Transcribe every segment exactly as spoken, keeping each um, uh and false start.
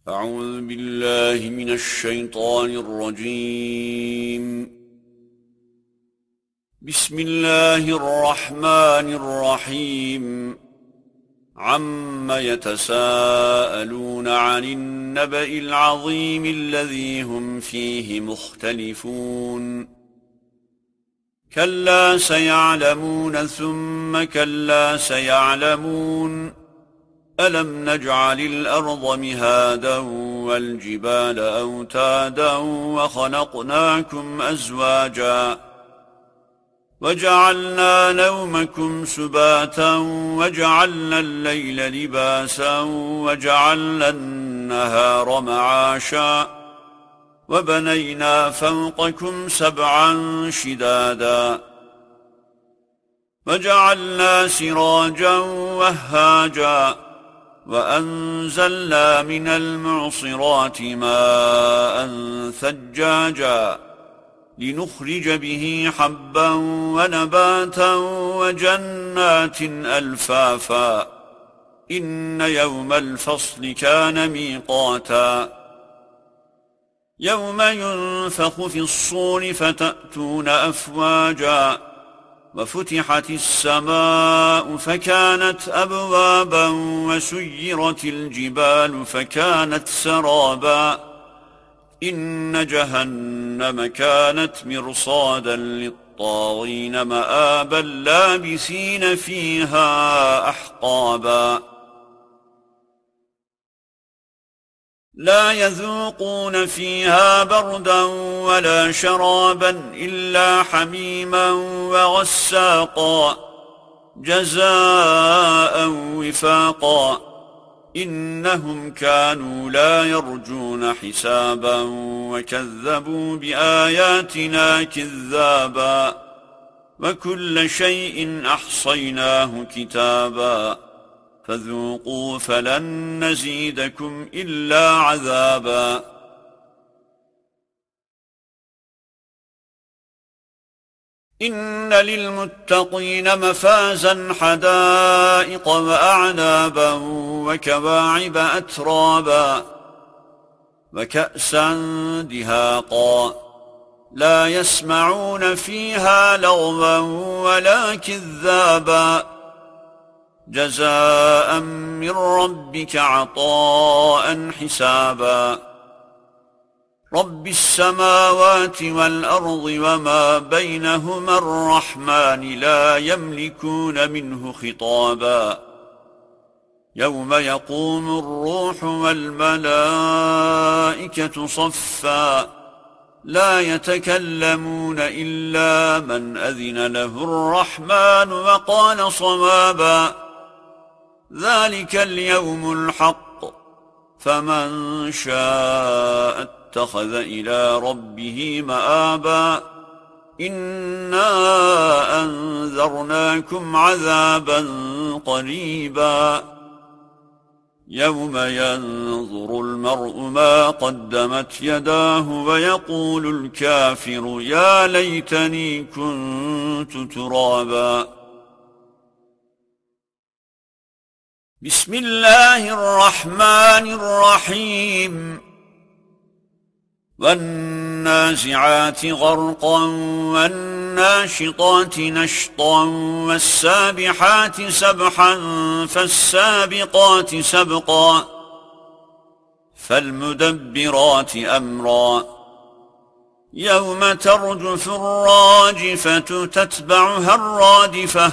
أعوذ بالله من الشيطان الرجيم. بسم الله الرحمن الرحيم. عم يتساءلون عن النبأ العظيم الذي هم فيه مختلفون كلا سيعلمون ثم كلا سيعلمون ألم نجعل الأرض مهادا والجبال أوتادا وخلقناكم أزواجا وجعلنا نومكم سباتا وجعلنا الليل لباسا وجعلنا النهار معاشا وبنينا فوقكم سبعا شدادا وجعلنا سراجا وهاجا وأنزلنا من المعصرات ماء ثجاجا لنخرج به حبا ونباتا وجنات ألفافا إن يوم الفصل كان ميقاتا يوم ينفخ في الصور فتأتون أفواجا وفتحت السماء فكانت أبوابا وسيرت الجبال فكانت سرابا إن جهنم كانت مرصادا للطاغين مآبا لابثين فيها أحقابا لا يذوقون فيها بردا ولا شرابا إلا حميما وغساقا جزاء وفاقا إنهم كانوا لا يرجون حسابا وكذبوا بآياتنا كذابا وكل شيء أحصيناه كتابا فذوقوا فلن نزيدكم إلا عذابا إن للمتقين مفازا حدائق وأعنابا وكواعب أترابا وكأسا دهاقا لا يسمعون فيها لغوا ولا كذابا جزاء من ربك عطاء حسابا رب السماوات والأرض وما بينهما الرحمن لا يملكون منه خطابا يوم يقوم الروح والملائكة صفا لا يتكلمون إلا من أذن له الرحمن وقال صوابا ذلك اليوم الحق فمن شاء اتخذ إلى ربه مآبا إنا أنذرناكم عذابا قريبا يوم ينظر المرء ما قدمت يداه ويقول الكافر يا ليتني كنت ترابا بسم الله الرحمن الرحيم والنازعات غرقا والناشطات نشطا والسابحات سبحا فالسابقات سبقا فالمدبرات أمرا يوم ترجف الراجفة تتبعها الرادفة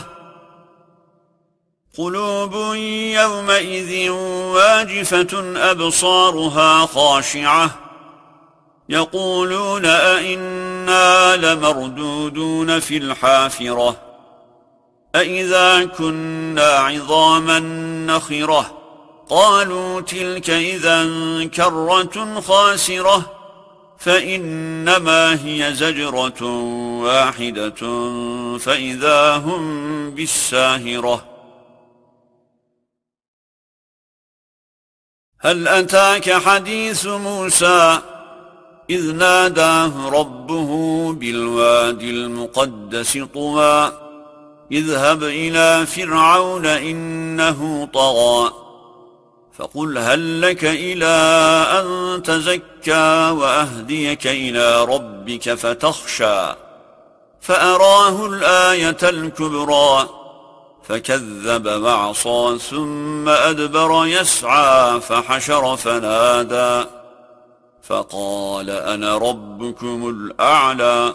قلوب يومئذ واجفة أبصارها خاشعة يقولون أئنا لمردودون في الحافرة أئذا كنا عظاما نخرة قالوا تلك إذا كرة خاسرة فإنما هي زجرة واحدة فإذا هم بالساهرة هل أتاك حديث موسى إذ ناداه ربه بالوادي المقدس طوى اذهب إلى فرعون إنه طغى فقل هل لك إلى أن تزكى وأهديك إلى ربك فتخشى فأراه الآية الكبرى فكذب وعصى ثم أدبر يسعى فحشر فنادى فقال أنا ربكم الأعلى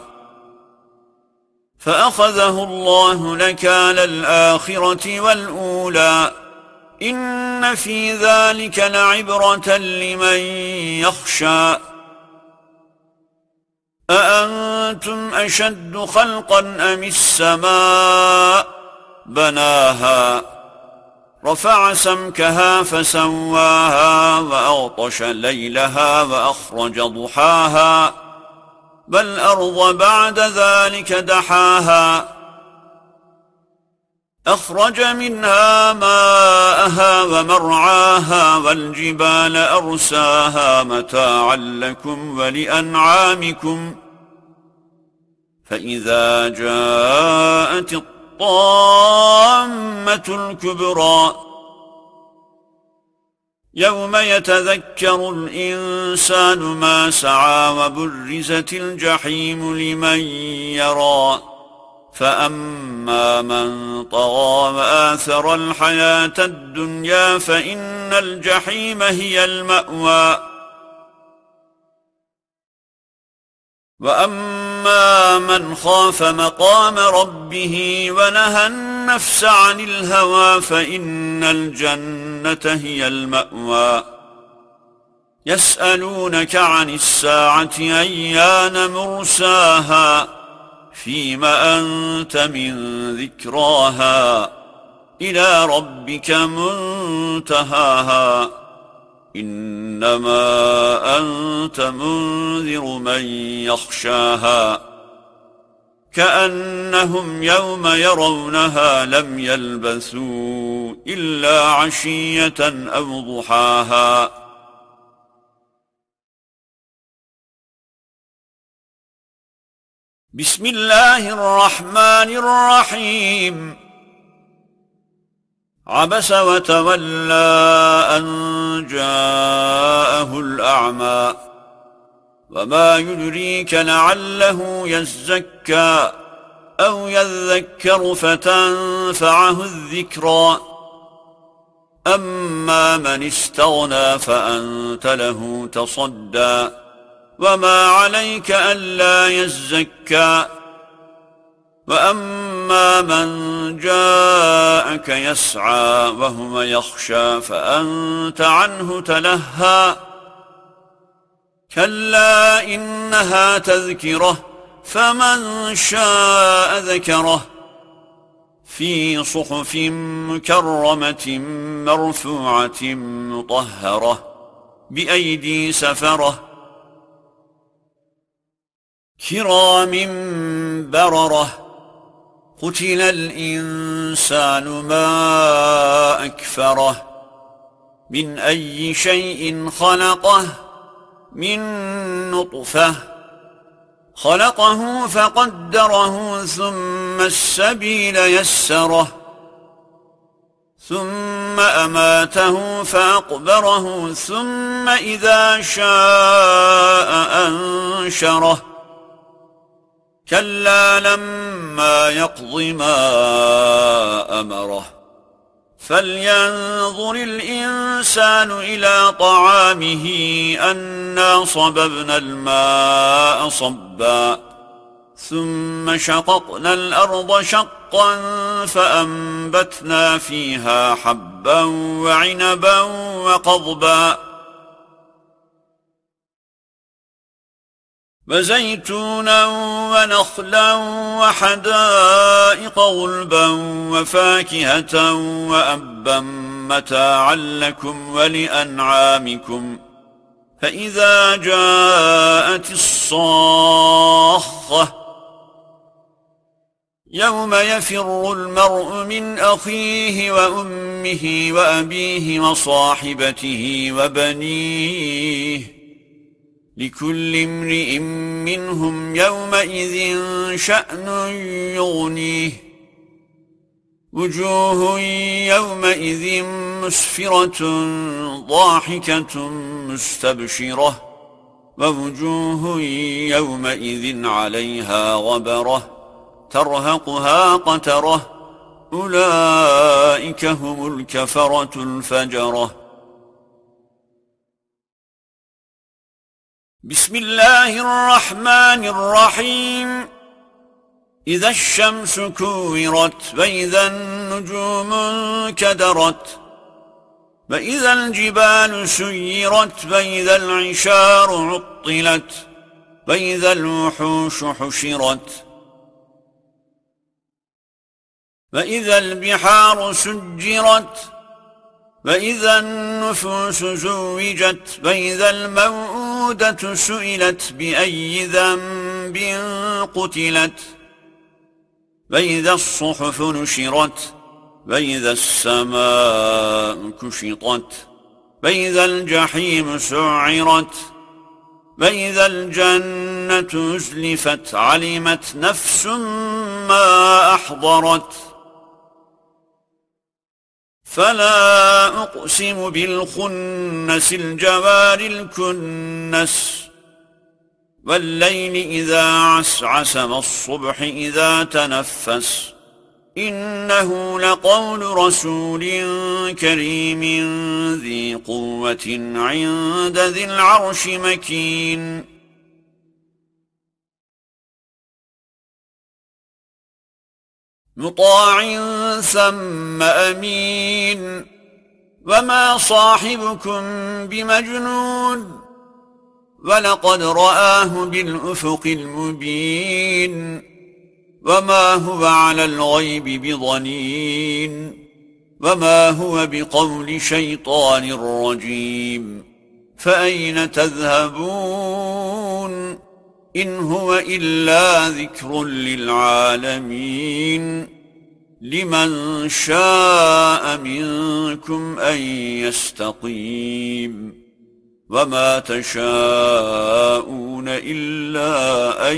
فأخذه الله نكال الآخرة والأولى إن في ذلك لعبرة لمن يخشى أأنتم أشد خلقا أم السماء بناها رفع سمكها فسواها وأغطش ليلها وأخرج ضحاها والأرض بعد ذلك دحاها أخرج منها ماءها ومرعاها والجبال أرساها متاعا لكم ولأنعامكم فإذا جاءت الطامة الكبرى يوم يتذكر الإنسان ما سعى وبرزت الجحيم لمن يرى فأما من طغى وآثر الحياة الدنيا فإن الجحيم هي المأوى وأما من خاف مقام ربه ونهى النفس عن الهوى فإن الجنة هي المأوى يسألونك عن الساعة أيان مرساها فيم أنت من ذكراها إلى ربك منتهاها إنما أنت منذر من يخشاها كأنهم يوم يرونها لم يلبثوا إلا عشية أو ضحاها بسم الله الرحمن الرحيم عبس وتولى أن جاءه الأعمى وما يدريك لعله يزكى أو يذكر فتنفعه الذكرى أما من استغنى فأنت له تصدى وما عليك ألا يزكى وأما من جاءك يسعى وهو يخشى فأنت عنه تلهى كلا إنها تذكرة فمن شاء ذكره في صحف مكرمة مرفوعة مطهرة بأيدي سفرة كرام بررة قتل الإنسان ما أكفره من أي شيء خلقه من نطفة خلقه فقدره ثم السبيل يسره ثم أماته فأقبره ثم إذا شاء أنشره كلا لما يقض ما أمره فلينظر الإنسان إلى طعامه أنا صببنا الماء صبا ثم شققنا الأرض شقا فأنبتنا فيها حبا وعنبا وقضبا وزيتونا ونخلا وحدائق غلبا وفاكهة وأبا متاعا لكم ولأنعامكم فإذا جاءت الصاخة يوم يفر المرء من أخيه وأمه وأبيه وصاحبته وبنيه لكل امرئ منهم يومئذ شأن يغنيه وجوه يومئذ مسفرة ضاحكة مستبشرة ووجوه يومئذ عليها غبرة ترهقها قترة أولئك هم الكفرة الفجرة. بسم الله الرحمن الرحيم. إذا الشمس كورت وإذا النجوم انكدرت وإذا الجبال سيرت وإذا العشار عطلت وإذا الوحوش حشرت وإذا البحار سجرت وإذا النفوس زوجت وإذا الموءودة سئلت بأي ذنب قتلت وإذا الصحف نشرت وإذا السماء كشطت وإذا الجحيم سعرت وإذا الجنة أزلفت علمت نفس ما أحضرت. فلا أقسم بالخنس الجوار الكنس والليل إذا عسعس والصبح إذا تنفس إنه لقول رسول كريم ذي قوة عند ذي العرش مكين. مطاع ثم أمين وما صاحبكم بمجنون ولقد رآه بالأفق المبين وما هو على الغيب بضنين وما هو بقول شيطان رجيم. فأين تذهبون إن هو إلا ذكر للعالمين لمن شاء منكم أن يستقيم وما تشاءون إلا أن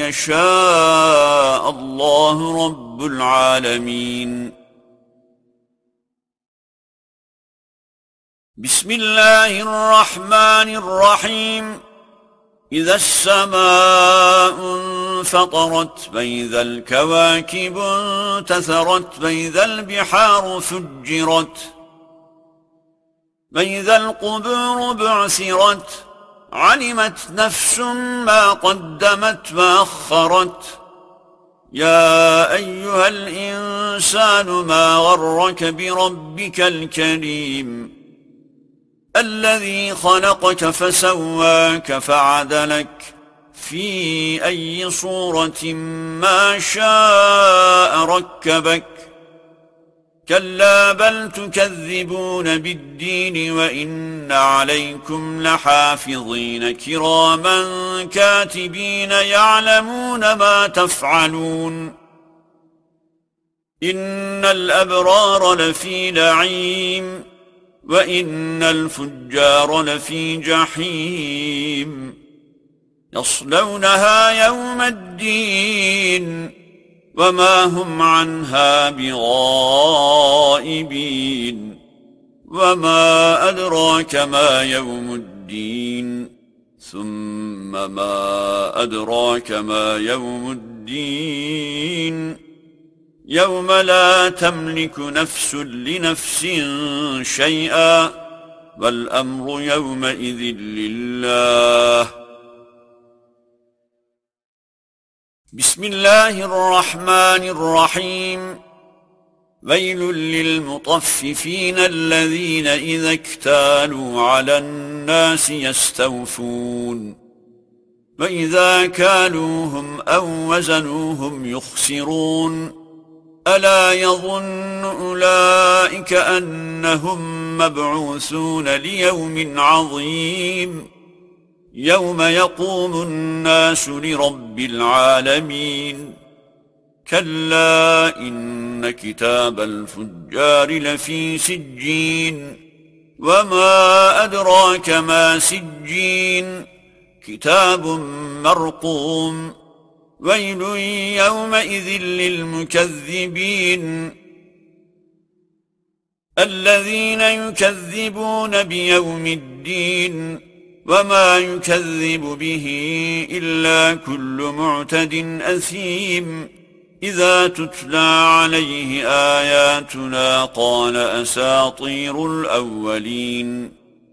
يشاء الله رب العالمين. بسم الله الرحمن الرحيم. إذا السماء انفطرت وإذا الكواكب انتثرت وإذا البحار فجرت وإذا القبور بعثرت علمت نفس ما قدمت وأخرت. يا أيها الإنسان ما غرك بربك الكريم الذي خلقك فسواك فعدلك في أي صورة ما شاء ركبك. كلا بل تكذبون بالدين وإن عليكم لحافظين كراما كاتبين يعلمون ما تفعلون. إن الأبرار لفي نعيم وإن الفجار لفي جحيم يصلونها يوم الدين وما هم عنها بغائبين. وما أدراك ما يوم الدين ثم ما أدراك ما يوم الدين يوم لا تملك نفس لنفس شيئا والأمر يومئذ لله. بسم الله الرحمن الرحيم. ويل للمطففين الذين إذا اكتالوا على الناس يستوفون وإذا كالوهم أو وزنوهم يخسرون. ألا يظن أولئك أنهم مبعوثون ليوم عظيم يوم يقوم الناس لرب العالمين. كلا إن كتاب الفجار لفي سجين وما أدراك ما سجين كتاب مرقوم. ويل يومئذ للمكذبين الذين يكذبون بيوم الدين وما يكذب به إلا كل معتد أثيم إذا تتلى عليه آياتنا قال أساطير الأولين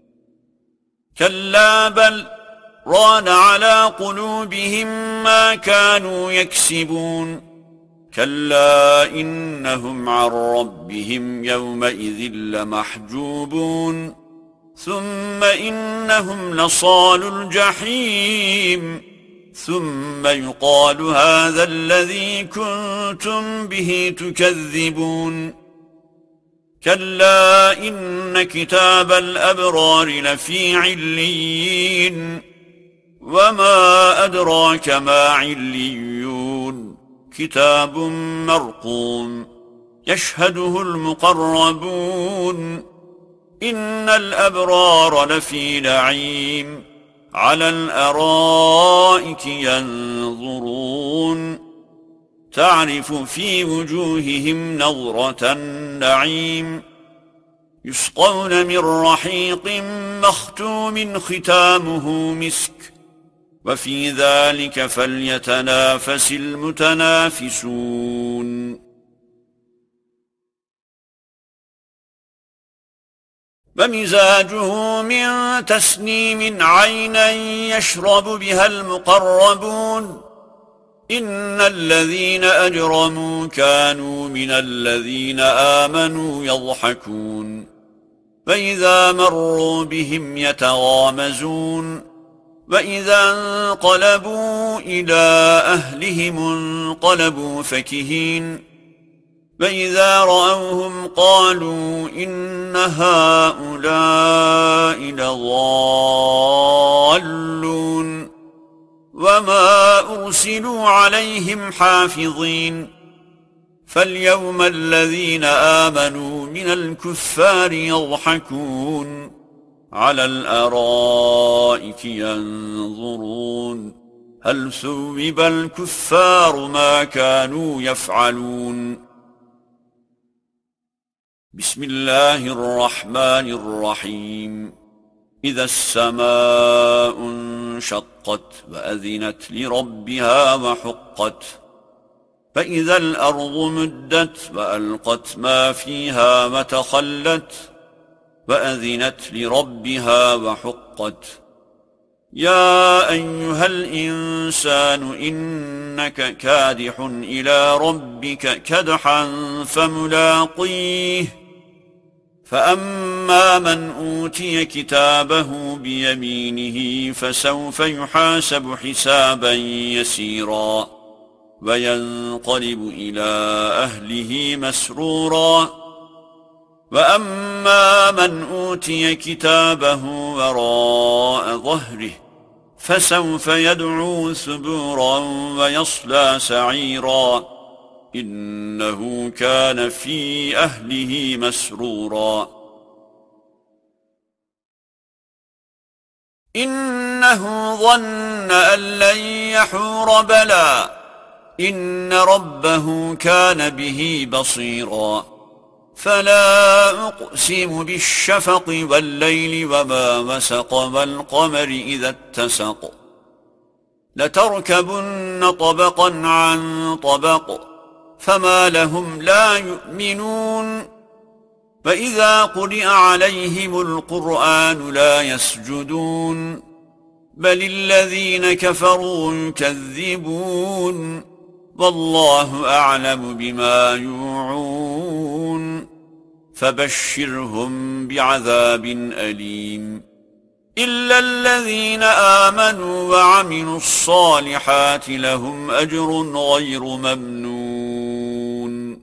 كلا بل ران على قلوبهم ما كانوا يكسبون كلا إنهم عن ربهم يومئذ لمحجوبون ثم إنهم لصالو الجحيم ثم يقال هذا الذي كنتم به تكذبون كلا إن كتاب الأبرار لفي عليين وما أدراك ما عليون كتاب مرقوم يشهده المقربون إن الأبرار لفي نعيم على الأرائك ينظرون تعرف في وجوههم نظرة النعيم يسقون من رحيق مختوم ختامه مسك وفي ذلك فليتنافس المتنافسون ومزاجه من تسنيم عينا يشرب بها المقربون إن الذين أجرموا كانوا من الذين آمنوا يضحكون فإذا مروا بهم يتغامزون وإذا انقلبوا إلى أهلهم انقلبوا فكهين فإذا رأوهم قالوا إن هؤلاء لضالون وما أرسلوا عليهم حافظين فاليوم الذين آمنوا من الكفار يضحكون على الأرائك ينظرون هل ثوب الكفار ما كانوا يفعلون بسم الله الرحمن الرحيم إذا السماء انشقت وأذنت لربها وحقت فإذا الأرض مدت وألقت ما فيها وتخلت وأذنت لربها وحقت يا أيها الإنسان إنك كادح إلى ربك كدحا فملاقيه فأما من أوتي كتابه بيمينه فسوف يحاسب حسابا يسيرا وينقلب إلى أهله مسرورا وأما من أوتي كتابه وراء ظهره فسوف يدعو ثبورا ويصلى سعيرا إنه كان في أهله مسرورا إنه ظن أن لن يحور بلى إن ربه كان به بصيرا فلا أقسم بالشفق والليل وما وسق والقمر إذا اتسق لتركبن طبقا عن طبق فما لهم لا يؤمنون فإذا قرئ عليهم القرآن لا يسجدون بل الذين كفروا يكذبون والله أعلم بما يوعون فبشرهم بعذاب أليم إلا الذين آمنوا وعملوا الصالحات لهم أجر غير ممنون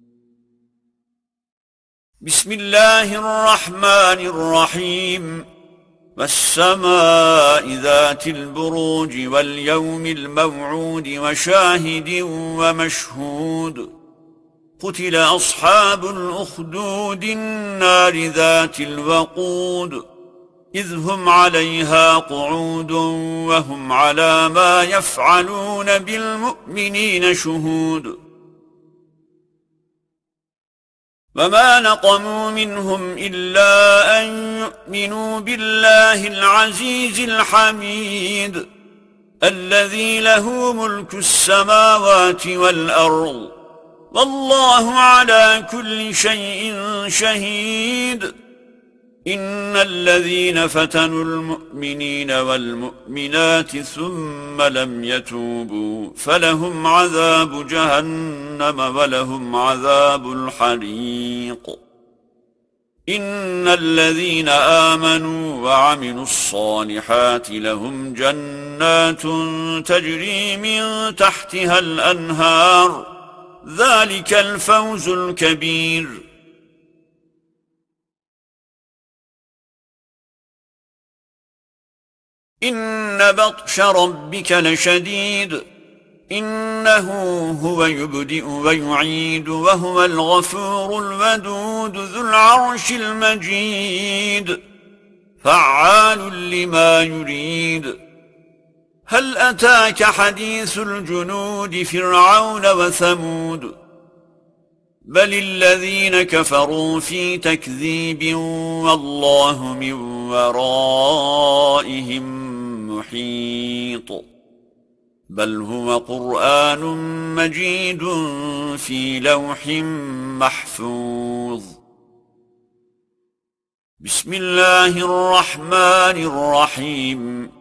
بسم الله الرحمن الرحيم والسماء ذات البروج واليوم الموعود وشاهد ومشهود قتل أصحاب الأخدود النار ذات الوقود إذ هم عليها قعود وهم على ما يفعلون بالمؤمنين شهود وما نقموا منهم إلا أن يؤمنوا بالله العزيز الحميد الذي له ملك السماوات والأرض والله على كل شيء شهيد. إن الذين فتنوا المؤمنين والمؤمنات ثم لم يتوبوا فلهم عذاب جهنم ولهم عذاب الحريق. إن الذين آمنوا وعملوا الصالحات لهم جنات تجري من تحتها الأنهار ذلك الفوز الكبير. إن بطش ربك لشديد إنه هو يبدئ ويعيد وهو الغفور الودود ذو العرش المجيد فعال لما يريد. هل أتاك حديث الجنود فرعون وثمود بل الذين كفروا في تكذيب والله من ورائهم محيط بل هو قرآن مجيد في لوح محفوظ. بسم الله الرحمن الرحيم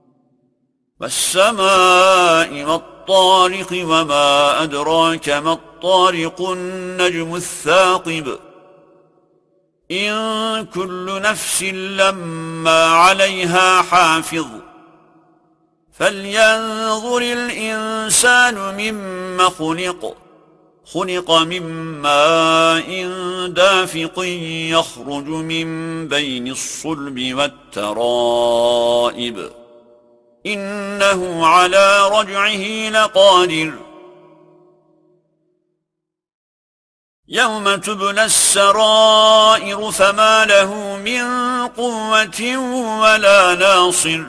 والسماء والطارق وما أدراك ما الطارق النجم الثاقب إن كل نفس لما عليها حافظ فلينظر الإنسان مما خلق خلق من ماء دافق يخرج من بين الصلب والترائب إنه على رجعه لقادر يوم تبلى السرائر فما له من قوة ولا ناصر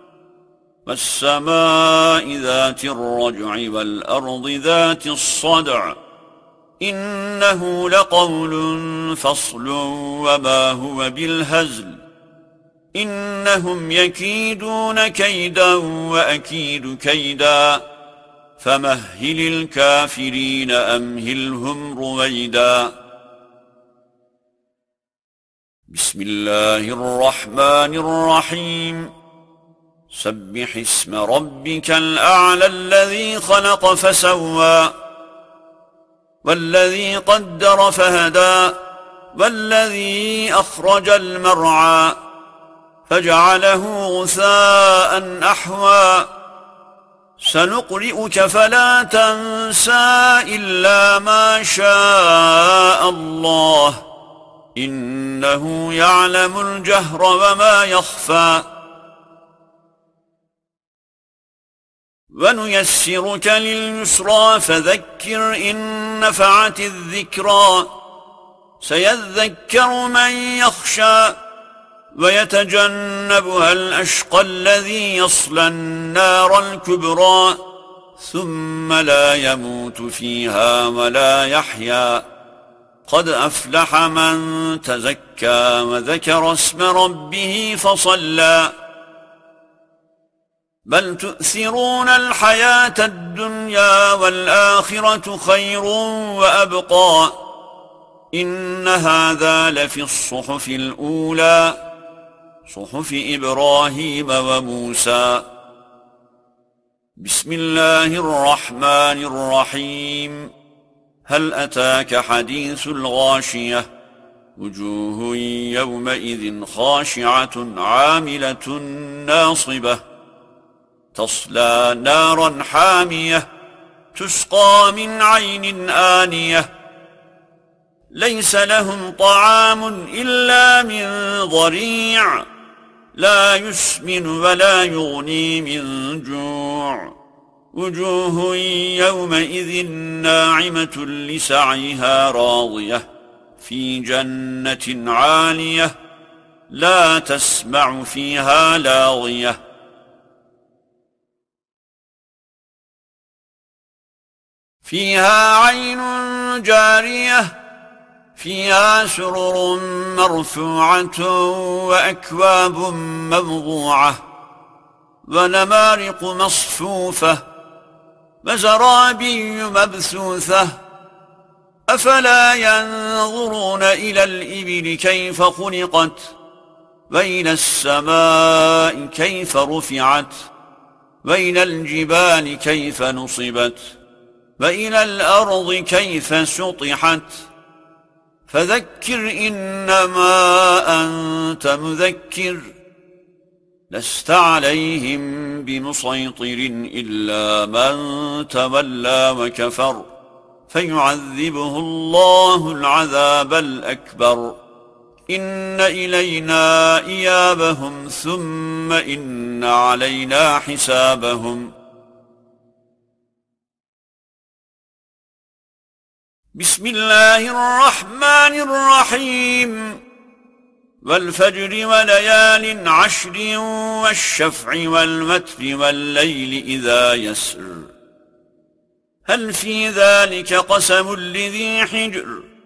والسماء ذات الرجع والأرض ذات الصدع إنه لقول فصل وما هو بالهزل إنهم يكيدون كيدا وأكيد كيدا فمهل الكافرين أمهلهم رويدا. بسم الله الرحمن الرحيم سبح اسم ربك الأعلى الذي خلق فسوى والذي قدر فهدى والذي أخرج المرعى فجعله غثاء أحوى سنقرئك فلا تنسى إلا ما شاء الله إنه يعلم الجهر وما يخفى ونيسرك لليسرى فذكر إن نفعت الذكرى سيذكر من يخشى ويتجنبها الأشقى الذي يصلى النار الكبرى ثم لا يموت فيها ولا يحيا قد أفلح من تزكى وذكر اسم ربه فصلى بل تؤثرون الحياة الدنيا والآخرة خير وأبقى إن هذا لفي الصحف الأولى صحف إبراهيم وموسى. بسم الله الرحمن الرحيم هل أتاك حديث الغاشية وجوه يومئذ خاشعة عاملة ناصبة تصلى نارا حامية تسقى من عين آنية ليس لهم طعام إلا من ضريع لا يسمن ولا يغني من جوع وجوه يومئذ ناعمة لسعيها راضية في جنة عالية لا تسمع فيها لاغية فيها عين جارية فيها سرر مرفوعة وأكواب موضوعة ونمارق مصفوفة وزرابي مبثوثة أفلا ينظرون إلى الإبل كيف خلقت وإلى السماء كيف رفعت وإلى الجبال كيف نصبت وإلى الأرض كيف سطحت فذكر إنما أنت مذكر لست عليهم بمسيطر إلا من تولى وكفر فيعذبه الله العذاب الأكبر إن إلينا إيابهم ثم إن علينا حسابهم. بسم الله الرحمن الرحيم. والفجر وليال عشر والشفع والوتر والليل إذا يسر هل في ذلك قسم لذي حجر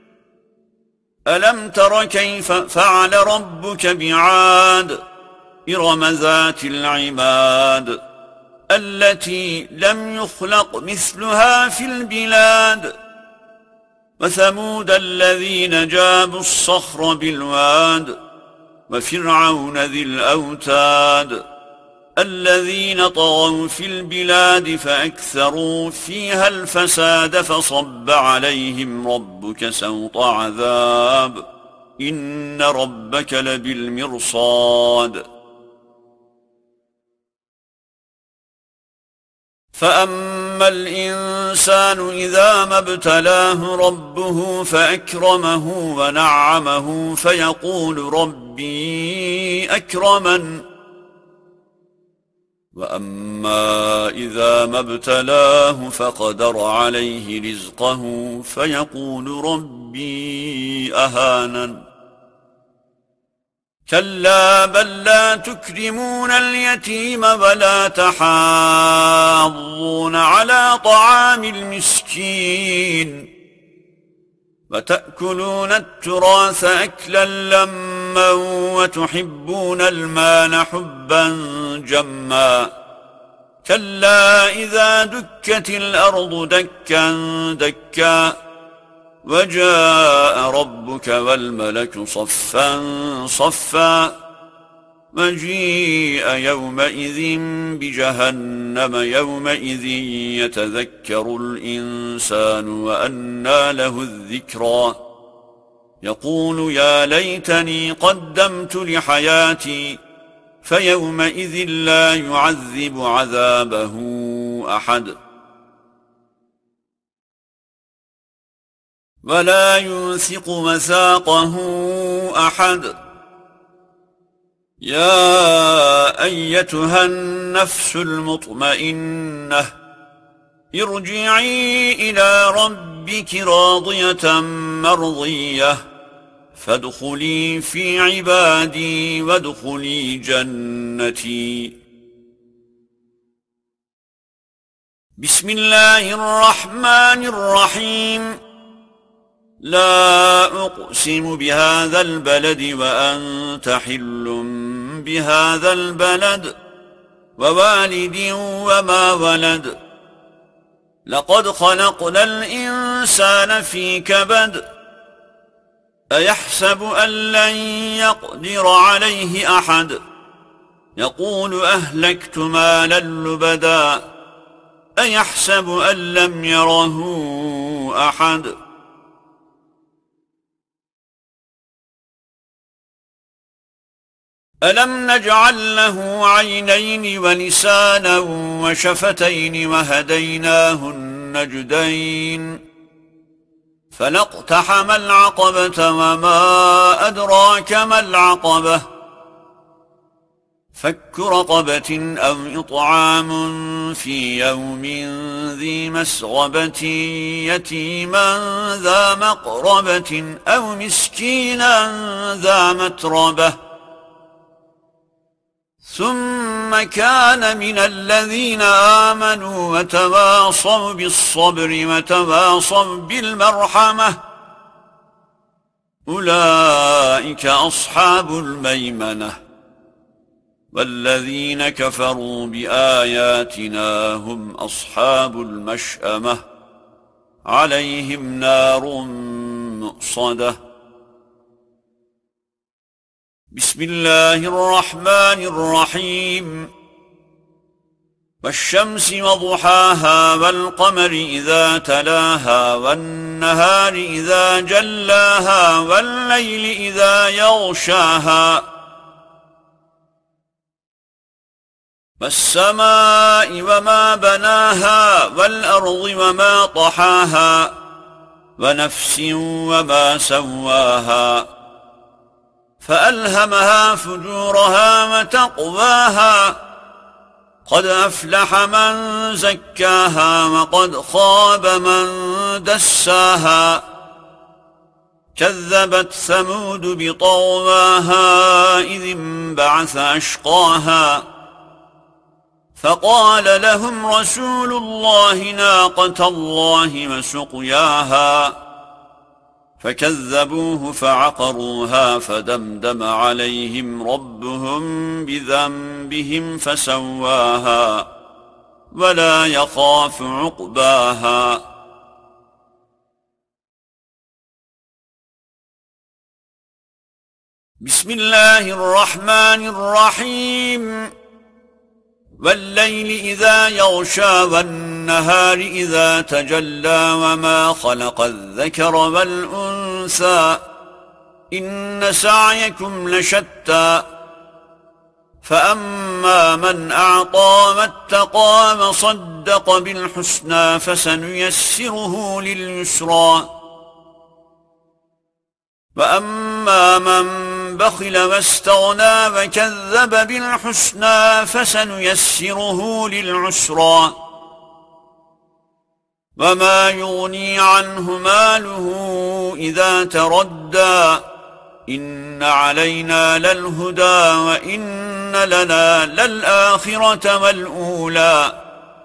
ألم تر كيف فعل ربك بعاد إرم ذات العماد التي لم يخلق مثلها في البلاد وثمود الذين جابوا الصخر بالواد وفرعون ذي الأوتاد الذين طغوا في البلاد فأكثروا فيها الفساد فصب عليهم ربك سوط عذاب إن ربك لبالمرصاد. فأما الإنسان إذا ما ابتلاه ربه فأكرمه ونعمه فيقول ربي أكرمن وأما إذا ما ابتلاه فقدر عليه رزقه فيقول ربي أهانن كلا بل لا تكرمون اليتيم ولا تحاضون على طعام المسكين وتأكلون التراث أكلا لما وتحبون المال حبا جما كلا إذا دكت الأرض دكا دكا وجاء ربك والملك صفا صفا وجيء يومئذ بجهنم يومئذ يتذكر الإنسان وأنى له الذكرى يقول يا ليتني قدمت لحياتي فيومئذ لا يعذب عذابه أحد ولا يوثق وثاقه أحد. يا أيتها النفس المطمئنة ارجعي إلى ربك راضية مرضية فادخلي في عبادي وادخلي جنتي. بسم الله الرحمن الرحيم. لا أقسم بهذا البلد وأنت حل بهذا البلد ووالد وما ولد لقد خلقنا الإنسان في كبد أيحسب أن لن يقدر عليه أحد يقول أهلكت مالا لبدا أيحسب أن لم يره أحد ألم نجعل له عينين ولسانا وشفتين وهديناه النجدين فلاقتحم العقبة وما أدراك ما العقبة فك رقبة أو إطعام في يوم ذي مسغبة يتيما ذا مقربة أو مسكينا ذا متربة ثم كان من الذين آمنوا وتواصوا بالصبر وتواصوا بالمرحمة أولئك أصحاب الميمنة والذين كفروا بآياتنا هم أصحاب المشأمة عليهم نار مؤصدة. بسم الله الرحمن الرحيم. والشمس وضحاها والقمر إذا تلاها والنهار إذا جلاها والليل إذا يغشاها والسماء وما بناها والأرض وما طحاها ونفس وما سواها فألهمها فجورها وتقواها قد أفلح من زكاها وقد خاب من دساها كذبت ثمود بطغواها إذ انبعث أشقاها فقال لهم رسول الله ناقة الله وسقياها فكذبوه فعقروها فدمدم عليهم ربهم بذنبهم فسواها ولا يخاف عقباها. بسم الله الرحمن الرحيم. والليل إذا يغشى والنهار إذا تجلى وما خلق الذكر والأنثى إن سعيكم لشتى فأما من أعطى واتقى وصدق بالحسنى فسنيسره لليسرى وأما من بخل واستغنى وكذب بالحسنى فسنيسره للعسرى وما يغني عنه ماله إذا تردى إن علينا للهدى وإن لنا للآخرة والأولى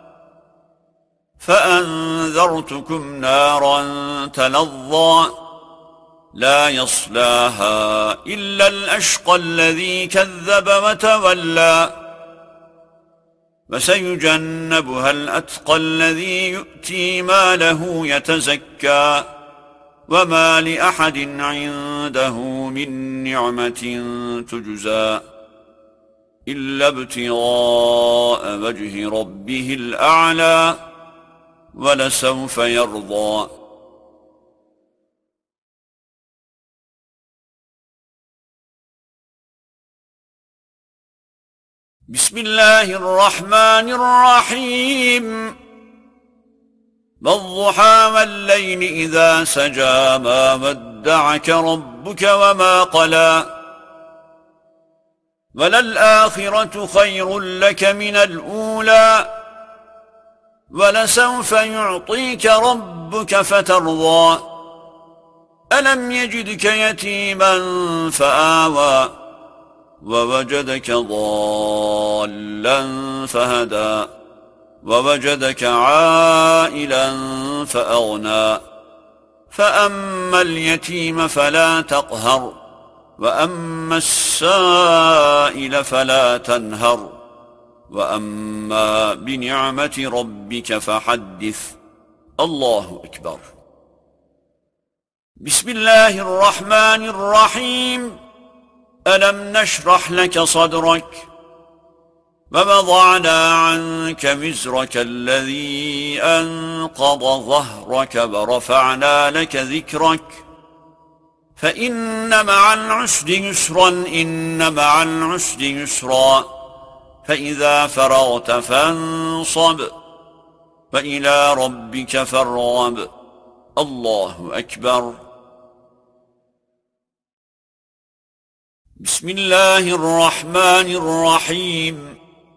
فأنذرتكم نارا تلظى لا يصلاها إلا الأشقى الذي كذب وتولى وسيجنبها الأتقى الذي يؤتي ماله يتزكى وما لأحد عنده من نعمة تجزى إلا ابتغاء وجه ربه الأعلى ولسوف يرضى. بسم الله الرحمن الرحيم. والضحى والليل إذا سجى ما ودعك ربك وما قلى وللآخرة خير لك من الأولى ولسوف يعطيك ربك فترضى ألم يجدك يتيما فآوى ووجدك ضالا فهدى ووجدك عائلا فأغنى فأما اليتيم فلا تقهر وأما السائل فلا تنهر وأما بنعمة ربك فحدث. الله أكبر. بسم الله الرحمن الرحيم. ألم نشرح لك صدرك ووضعنا عنك وزرك الذي أنقض ظهرك ورفعنا لك ذكرك فإن مع العسر يسرا إن مع العسر يسرا فإذا فرغت فانصب وإلى ربك فارغب. الله أكبر. بسم الله الرحمن الرحيم.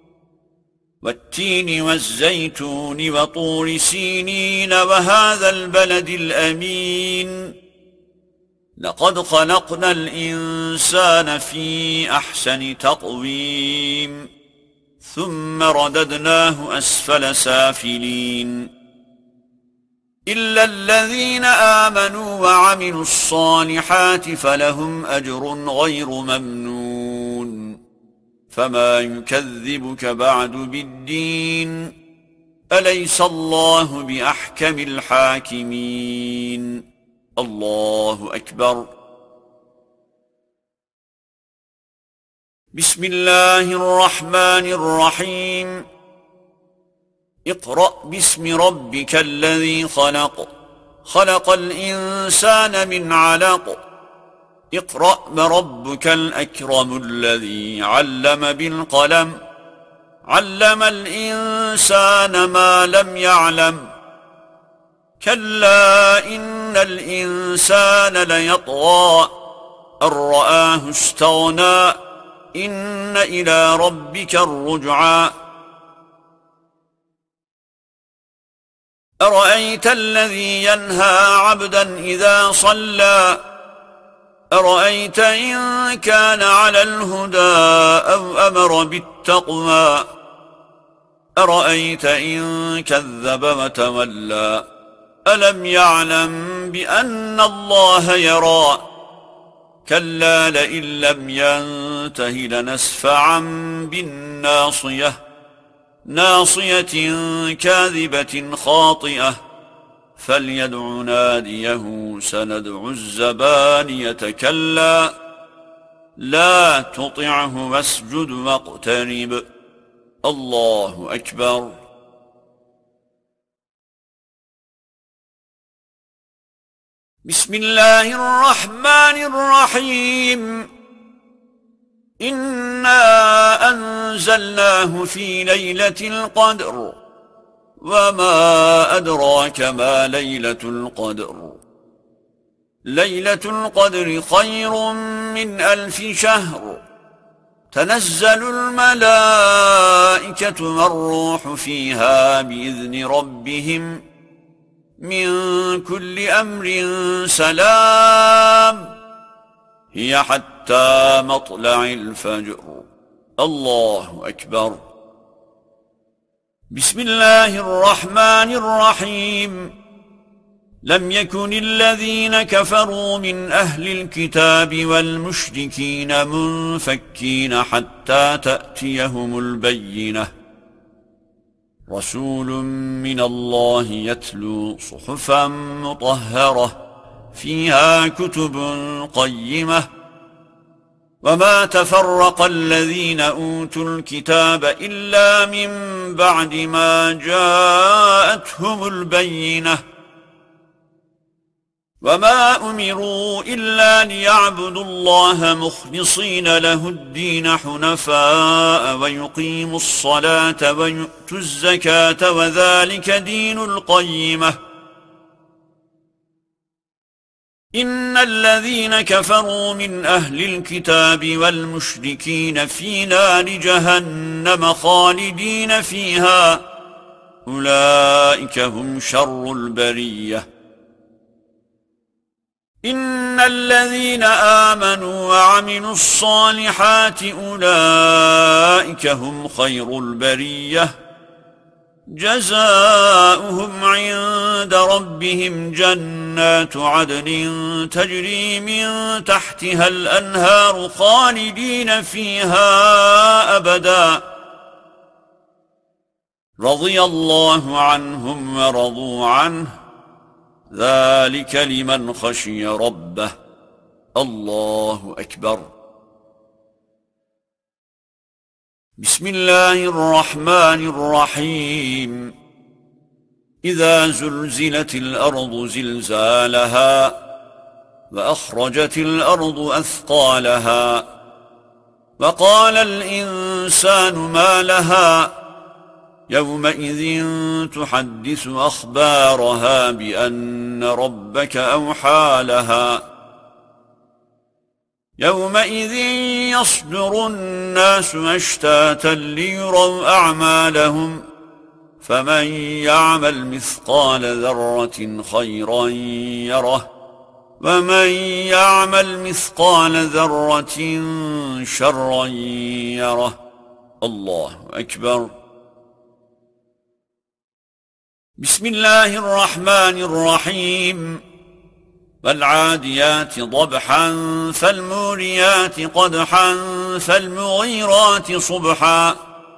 والتين والزيتون وطور سينين وهذا البلد الأمين لقد خلقنا الإنسان في أحسن تقويم ثم رددناه أسفل سافلين إلا الذين آمنوا وعملوا الصالحات فلهم أجر غير ممنون فما يكذبك بعد بالدين أليس الله بأحكم الحاكمين الله أكبر. بسم الله الرحمن الرحيم اقرأ باسم ربك الذي خلق خلق الإنسان من علق اقرأ وربك الأكرم الذي علم بالقلم علم الإنسان ما لم يعلم كلا إن الإنسان ليطغى أن رآه استغنى إن إلى ربك الرجعى أرأيت الذي ينهى عبدا إذا صلى أرأيت إن كان على الهدى أو أمر بالتقوى أرأيت إن كذب وتولى ألم يعلم بأن الله يرى كلا لئن لم ينته لنسفعا بالناصية ناصية كاذبة خاطئة فليدع ناديه سندع الزبانية كلا لا تطعه واسجد واقترب الله أكبر. بسم الله الرحمن الرحيم إنا أنزلناه في ليلة القدر وما أدراك ما ليلة القدر ليلة القدر خير من ألف شهر تنزل الملائكة والروح فيها بإذن ربهم من كل أمر سلام هي حتى مطلع الفجر الله أكبر. بسم الله الرحمن الرحيم لم يكن الذين كفروا من أهل الكتاب والمشركين منفكين حتى تأتيهم البينة رسول من الله يتلو صحفا مطهرة فيها كتب قيمة وما تفرق الذين أوتوا الكتاب إلا من بعد ما جاءتهم البينة وما أمروا إلا ليعبدوا الله مخلصين له الدين حنفاء ويقيموا الصلاة ويؤتوا الزكاة وذلك دين القيمة إن الذين كفروا من أهل الكتاب والمشركين في نار جهنم خالدين فيها أولئك هم شر البرية إن الذين آمنوا وعملوا الصالحات أولئك هم خير البرية جزاؤهم عند ربهم جنات عدن تجري من تحتها الأنهار خالدين فيها أبدا رضي الله عنهم ورضوا عنه ذلك لمن خشي ربه الله أكبر. بسم الله الرحمن الرحيم إذا زلزلت الأرض زلزالها وأخرجت الأرض أثقالها وقال الإنسان ما لها يومئذ تحدث أخبارها بأن ربك أوحى لها يومئذ يصدر الناس أشتاتا ليروا أعمالهم فمن يعمل مثقال ذرة خيرا يره ومن يعمل مثقال ذرة شرا يره الله أكبر. بسم الله الرحمن الرحيم والعاديات ضبحا فالموريات قدحا فالمغيرات صبحا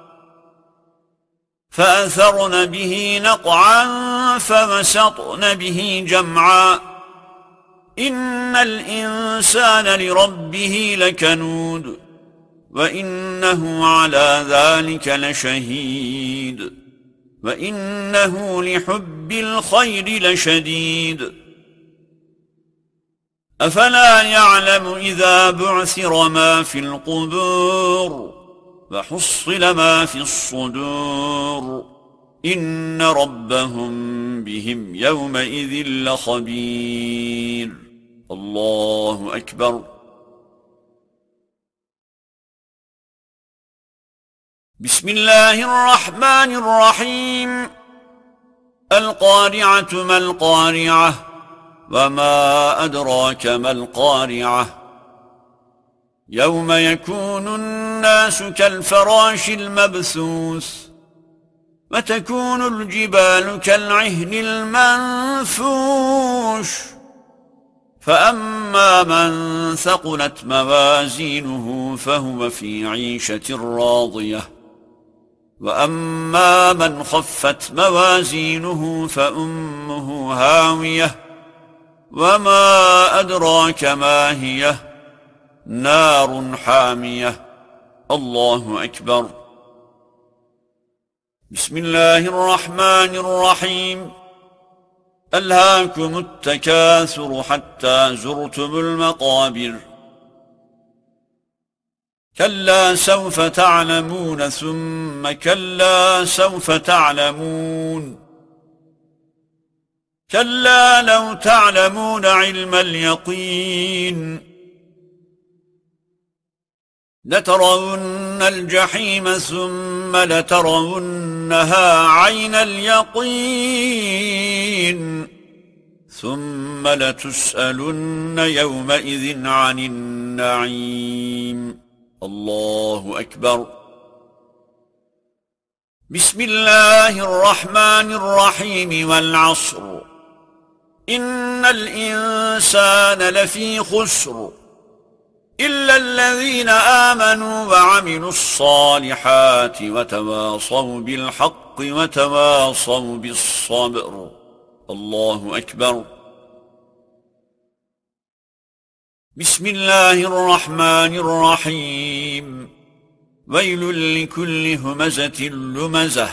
فأثرن به نقعا فوسطن به جمعا إن الإنسان لربه لكنود وإنه على ذلك لشهيد وإنه لحب الخير لشديد أفلا يعلم إذا بعثر ما في القبور وحصل ما في الصدور إن ربهم بهم يومئذ لخبير. الله أكبر. بسم الله الرحمن الرحيم القارعة ما القارعة وما أدراك ما القارعة يوم يكون الناس كالفراش المبثوث وتكون الجبال كالعهن المنفوش فأما من ثقلت موازينه فهو في عيشة راضية وأما من خفت موازينه فأمه هاوية وما أدراك ما هي نار حامية. الله أكبر. بسم الله الرحمن الرحيم ألهاكم التكاثر حتى زرتم المقابر كلا سوف تعلمون ثم كلا سوف تعلمون كلا لو تعلمون علم اليقين لترون الجحيم ثم لترونها عين اليقين ثم لتسألن يومئذ عن النعيم. الله أكبر. بسم الله الرحمن الرحيم والعصر إن الإنسان لفي خسر إلا الذين آمنوا وعملوا الصالحات وتواصوا بالحق وتواصوا بالصبر. الله أكبر. بسم الله الرحمن الرحيم ويل لكل همزة لمزة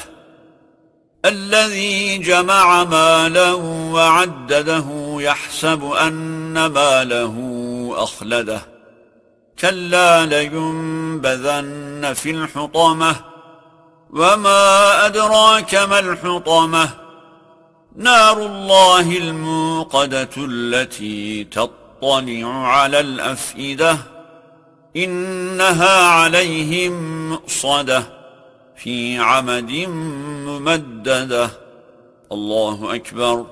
الذي جمع مالا وعدده يحسب أن ماله أخلده كلا لينبذن في الحطمة وما أدراك ما الحطمة نار الله الموقدة التي تطلع على الأفئدة إنها عليهم مؤصدة في عمد ممددة. الله أكبر.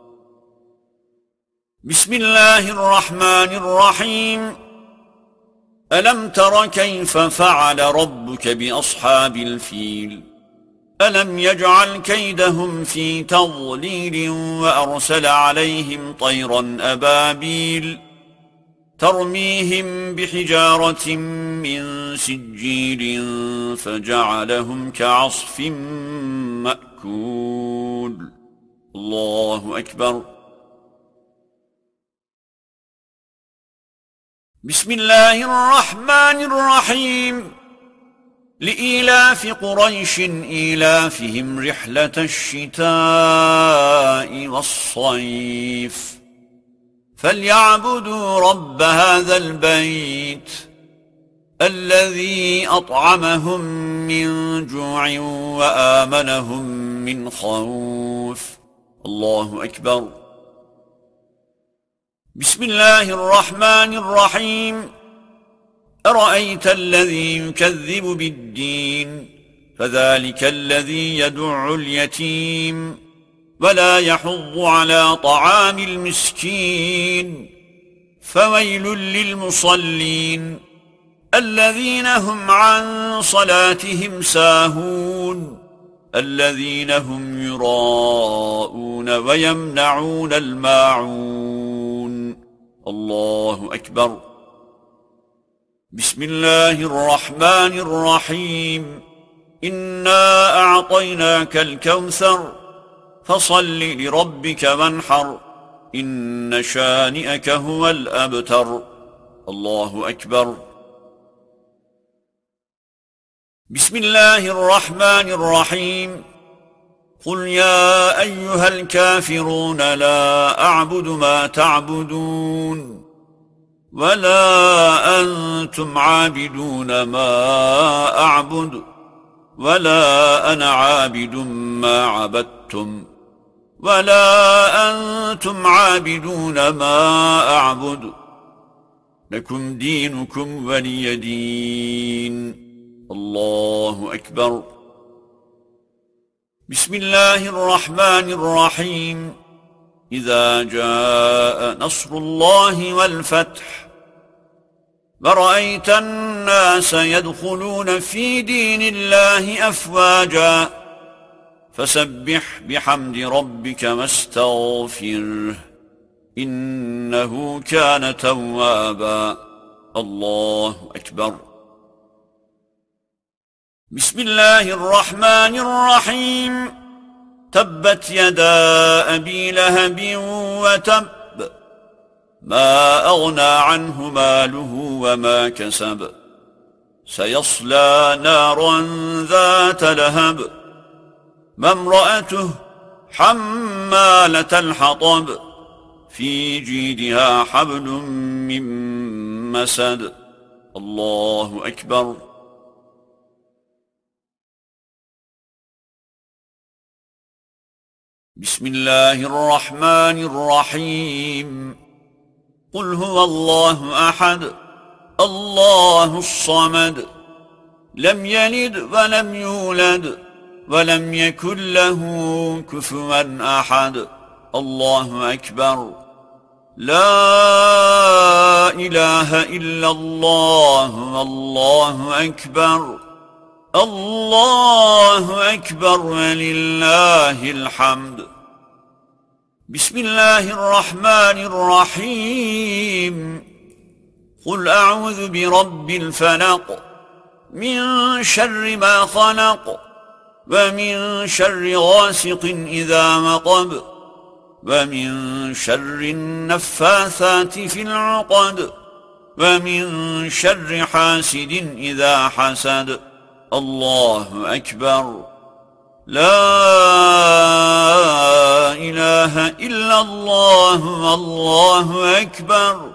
بسم الله الرحمن الرحيم ألم تر كيف فعل ربك بأصحاب الفيل ألم يجعل كيدهم في تضليل وأرسل عليهم طيرا أبابيل ترميهم بحجارة من سجيل فجعلهم كعصف مأكول. الله أكبر. بسم الله الرحمن الرحيم لإيلاف قريش إيلافهم رحلة الشتاء والصيف فليعبدوا رب هذا البيت الذي أطعمهم من جوع وآمنهم من خوف. الله أكبر. بسم الله الرحمن الرحيم أرأيت الذي يكذب بالدين فذلك الذي يدع اليتيم ولا يحض على طعام المسكين فويل للمصلين الذين هم عن صلاتهم ساهون الذين هم يراءون ويمنعون الماعون. الله أكبر. بسم الله الرحمن الرحيم. إنا أعطيناك الكوثر فصل لربك وانحر إن شانئك هو الأبتر. الله أكبر. بسم الله الرحمن الرحيم. قل يا أيها الكافرون لا أعبد ما تعبدون ولا أنتم عابدون ما أعبد ولا أنا عابد ما عبدتم ولا أنتم عابدون ما أعبد لكم دينكم ولي دين. الله أكبر. بسم الله الرحمن الرحيم. إذا جاء نصر الله والفتح ورأيت الناس يدخلون في دين الله أفواجا فسبح بحمد ربك واستغفره إنه كان توابا. الله أكبر. بسم الله الرحمن الرحيم. تبت يدا أبي لهب وتب ما أغنى عنه ماله وما كسب سيصلى نارا ذات لهب وامرأته حمالة الحطب في جيدها حبل من مسد. الله أكبر. بسم الله الرحمن الرحيم. قل هو الله أحد الله الصمد لم يلد ولم يولد ولم يكن له كفوا أحد. الله أكبر. لا إله إلا الله. الله أكبر. الله أكبر ولله الحمد. بسم الله الرحمن الرحيم. قل أعوذ برب الفلق من شر ما خلق ومن شر غاسق إذا وقب ومن شر النفاثات في العقد ومن شر حاسد إذا حسد. الله أكبر. لا إله إلا الله. الله أكبر.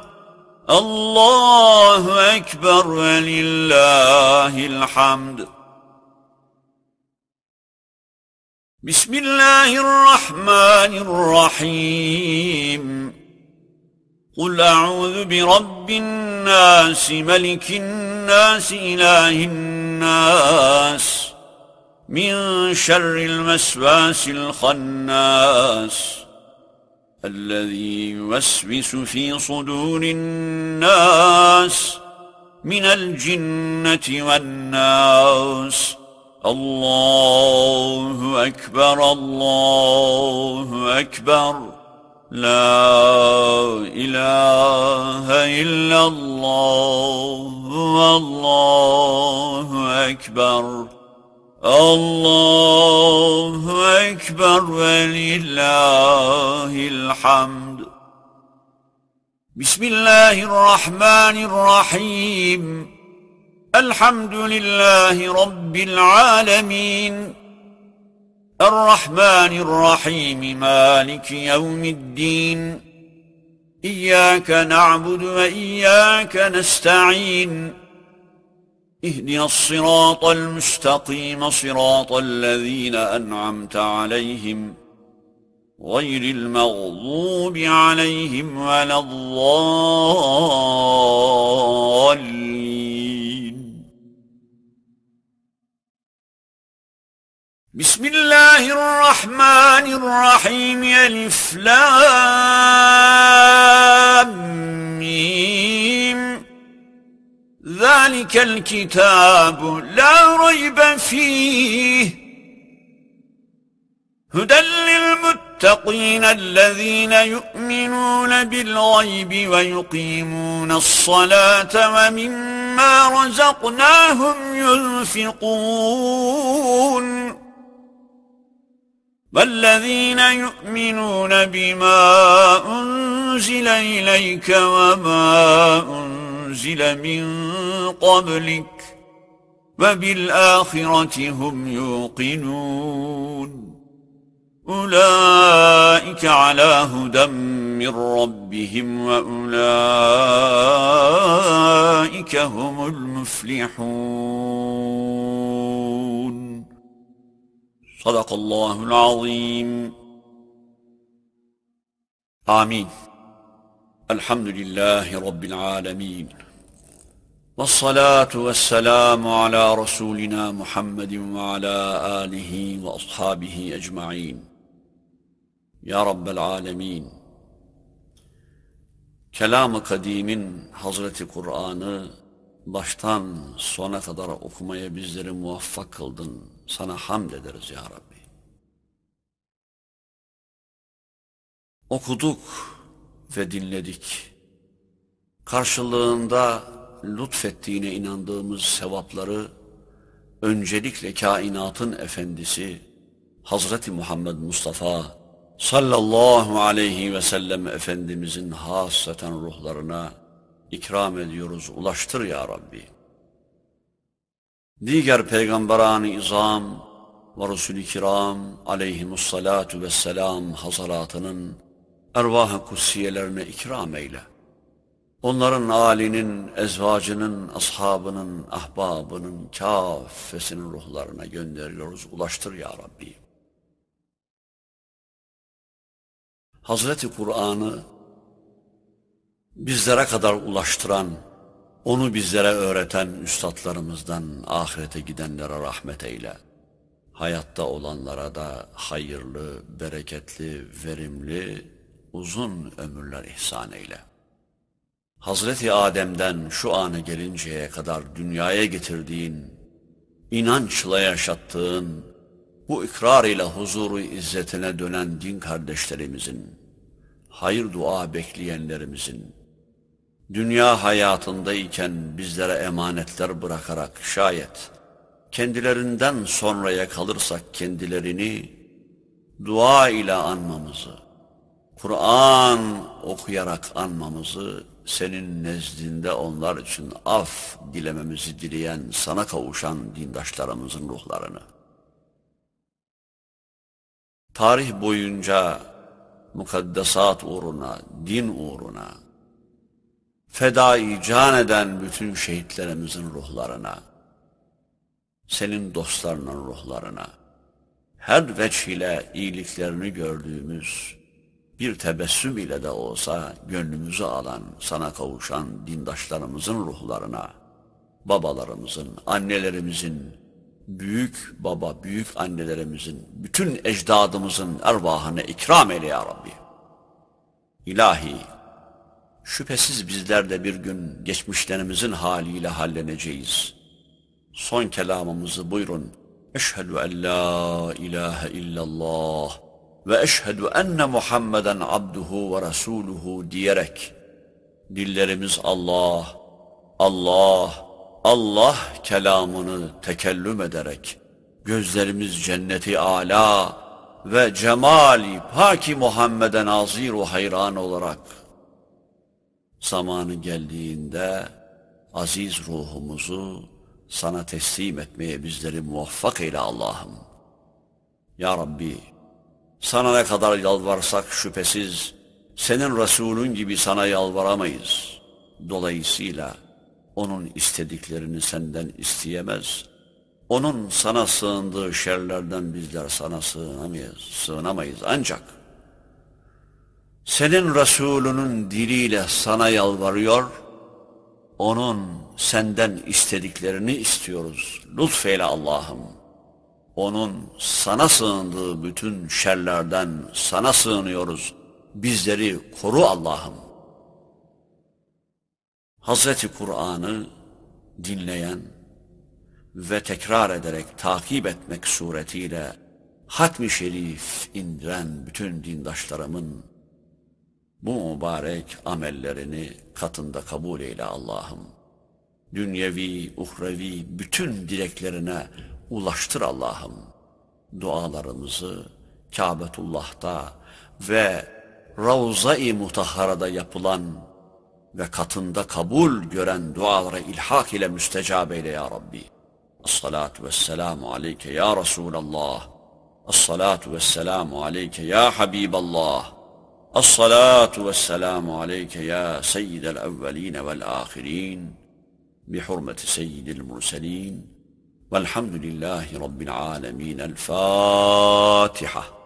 الله أكبر ولله الحمد. بسم الله الرحمن الرحيم. قل أعوذ برب الناس ملك الناس إله الناس من شر الوسواس الخناس الذي يوسوس في صدور الناس من الجنة والناس. الله أكبر. الله أكبر. لا إله إلا الله. والله أكبر. الله أكبر ولله الحمد. بسم الله الرحمن الرحيم. الحمد لله رب العالمين الرحمن الرحيم مالك يوم الدين إياك نعبد وإياك نستعين اهدنا الصراط المستقيم صراط الذين أنعمت عليهم غير المغضوب عليهم ولا الضالين. بسم الله الرحمن الرحيم. ألف لام ميم. ذلك الكتاب لا ريب فيه هدى للمتقين الذين يؤمنون بالغيب ويقيمون الصلاة ومما رزقناهم ينفقون والذين يؤمنون بما أنزل إليك وما أنزل من قبلك وبالآخرة هم يوقنون أولئك على هدى من ربهم وأولئك هم المفلحون صدق الله العظيم. آمين. الحمد لله رب العالمين والصلاة والسلام على رسولنا محمد وعلى آله وأصحابه أجمعين. Ya Rabbel Alemin, Kelam-ı Kadim'in Hazreti Kur'an'ı baştan sona kadar okumaya bizleri muvaffak kıldın. Sana hamd ederiz ya Rabbi. Okuduk ve dinledik. Karşılığında lütfettiğine inandığımız sevapları öncelikle kainatın efendisi Hazreti Muhammed Mustafa sallallahu aleyhi ve sellem Efendimizin hasaten ruhlarına ikram ediyoruz, ulaştır ya Rabbi. Diğer peygamberan-ı izam ve Resul-i kiram aleyhimussalatu vesselam hazaratının ervah-ı kutsiyelerine ikram eyle. Onların âlinin, ezvacının, ashabının, ahbabının, kâffesinin ruhlarına gönderiyoruz, ulaştır ya Rabbi. Hazreti Kur'an'ı bizlere kadar ulaştıran, onu bizlere öğreten üstadlarımızdan ahirete gidenlere rahmet eyle. Hayatta olanlara da hayırlı, bereketli, verimli, uzun ömürler ihsan eyle. Hazreti Adem'den şu ana gelinceye kadar dünyaya getirdiğin, inançla yaşattığın, bu ikrar ile huzuru izzetine dönen din kardeşlerimizin, hayır dua bekleyenlerimizin, dünya hayatındayken bizlere emanetler bırakarak şayet kendilerinden sonraya kalırsak kendilerini dua ile anmamızı, Kur'an okuyarak anmamızı, senin nezdinde onlar için af dilememizi dileyen, sana kavuşan dindaşlarımızın ruhlarını, tarih boyunca mukaddesat uğruna, din uğruna fedai can eden bütün şehitlerimizin ruhlarına, senin dostlarının ruhlarına, her veç ile iyiliklerini gördüğümüz, bir tebessüm ile de olsa gönlümüzü alan, sana kavuşan dindaşlarımızın ruhlarına, babalarımızın, annelerimizin, büyük baba, büyük annelerimizin, bütün ecdadımızın ervahını ikram eyle ya Rabbi. İlahi, şüphesiz bizler de bir gün geçmişlerimizin haliyle halleneceğiz. Son kelamımızı buyurun. Eşhedü en la ilahe illallah ve eşhedü enne Muhammeden abduhu ve resuluhu diyerek dillerimiz Allah, Allah, Allah kelamını tekellüm ederek, gözlerimiz cenneti âlâ ve cemali pâki Muhammed'e nazîr-u hayran olarak, zamanı geldiğinde aziz ruhumuzu sana teslim etmeye bizleri muvaffak eyle Allah'ım. Ya Rabbi, sana ne kadar yalvarsak şüphesiz senin Resulün gibi sana yalvaramayız. Dolayısıyla onun istediklerini senden isteyemez. Onun sana sığındığı şerlerden bizler sana sığınamayız, sığınamayız. Ancak senin Resulünün diliyle sana yalvarıyor, onun senden istediklerini istiyoruz. Lütfeyle Allah'ım. Onun sana sığındığı bütün şerlerden sana sığınıyoruz. Bizleri koru Allah'ım. Hazreti Kur'an'ı dinleyen ve tekrar ederek takip etmek suretiyle hatmi şerif indiren bütün dindaşlarımın bu mübarek amellerini katında kabul eyle Allah'ım. Dünyevi, uhrevi bütün dileklerine ulaştır Allah'ım. Dualarımızı Kâbetullah'ta ve Ravza-i Mutahhara'da yapılan ve katında kabul gören dualara ilhak ile müstecab eyle ya Rabbi. As-salatu vesselamu aleyke ya Resulallah. As-salatu vesselamu aleyke ya Habiballah. As-salatu vesselamu aleyke ya seyyidel evveline vel ahirin. Bihurmeti seyyidil murselin. Velhamdülillahi Rabbil alemin. El Fatiha.